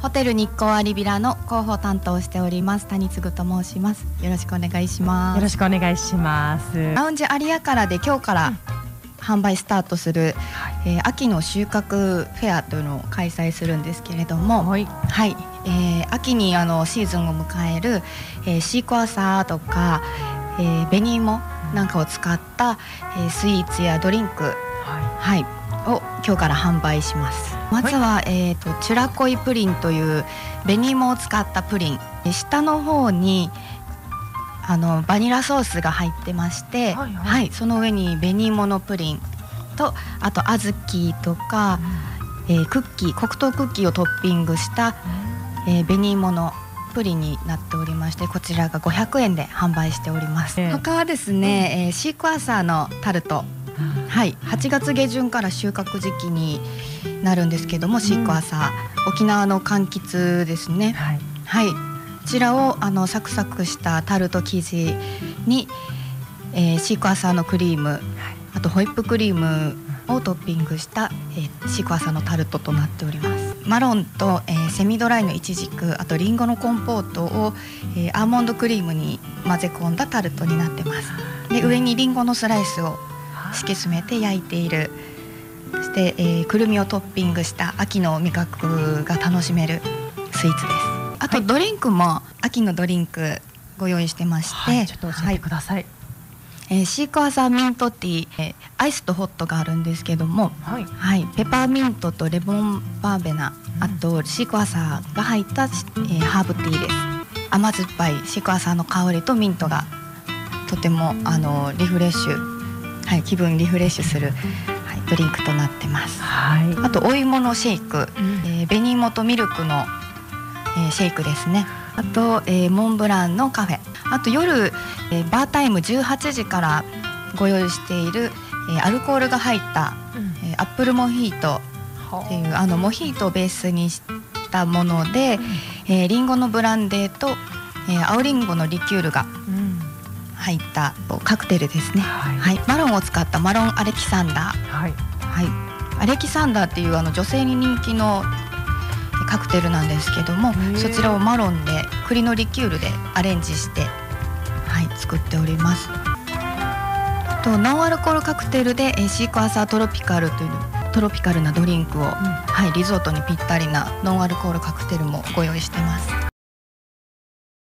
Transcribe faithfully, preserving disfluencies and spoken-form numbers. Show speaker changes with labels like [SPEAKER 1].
[SPEAKER 1] ホテル日光アリビラの広報担当をしております谷嗣と申します。よろしくお願いします。
[SPEAKER 2] よろしくお願いします。
[SPEAKER 1] ラウンジアリアカラで今日から販売スタートする、はい、えー、秋の収穫フェアというのを開催するんですけれども、はい、はい、えー、秋にあのシーズンを迎える、えー、シークワーサーとか、えー、紅芋なんかを使った、えー、スイーツやドリンク、はいはい、を今日から販売します。まずは、はい、えーと、チュラコイプリンという紅芋を使ったプリン、下の方にあのバニラソースが入ってまして、はいはいはい、その上に紅芋のプリンとあと小豆とか、うん、えー、クッキー黒糖クッキーをトッピングした、うん、えー、紅芋のプリンになっておりまして、こちらがごひゃくえんで販売しております。えー、他はですね、うん、えー、シークワーサーのタルト、はい、はちがつ下旬から収穫時期になるんですけども、シークワーサー、うん、沖縄の柑橘ですね。はい、はい、こちらをあのサクサクしたタルト生地に、えー、シークワーサーのクリーム、はい、あとホイップクリームをトッピングした、えー、シークワーサーのタルトとなっております。マロンと、えー、セミドライのイチジク、あとリンゴのコンポートを、えー、アーモンドクリームに混ぜ込んだタルトになってます。で、上にリンゴのスライスを敷き詰めて焼いている。そして、えー、くるみをトッピングした秋の味覚が楽しめるスイーツです。あと、はい、ドリンクも秋のドリンクご用意してまして、はい、
[SPEAKER 2] ちょっと教えてください。はい、
[SPEAKER 1] えー、シークワーサーミントティー、えー、アイスとホットがあるんですけども、はいはい、ペパーミントとレモンバーベナ、うん、あとシークワーサーが入った、えー、ハーブティーです。甘酸っぱいシークワーサーの香りとミントがとてもあのリフレッシュ、はい、気分リフレッシュする、はい、ドリンクとなってます。はい、あとお芋のシェイク、うん、えー、紅芋とミルクの、えー、シェイクですね。あと、えー、モンブランのカフェ、あと夜、えー、バータイムじゅうはちじからご用意している、えー、アルコールが入った、うん、えー、アップルモヒートっていうあのモヒートをベースにしたもので、うん、えー、リンゴのブランデーと、えー、青リンゴのリキュールが入ったカクテルですね。はいはい、マロンを使ったマロンアレキサンダー、はいはい、アレキサンダーっていうあの女性に人気のカクテルなんですけども、そちらをマロンで栗のリキュールでアレンジして、はい、作っております。とノンアルコールカクテルでシークワーサートロピカルというトロピカルなドリンクを、うん、はい、リゾートにぴったりなノンアルコールカクテルもご用意してます。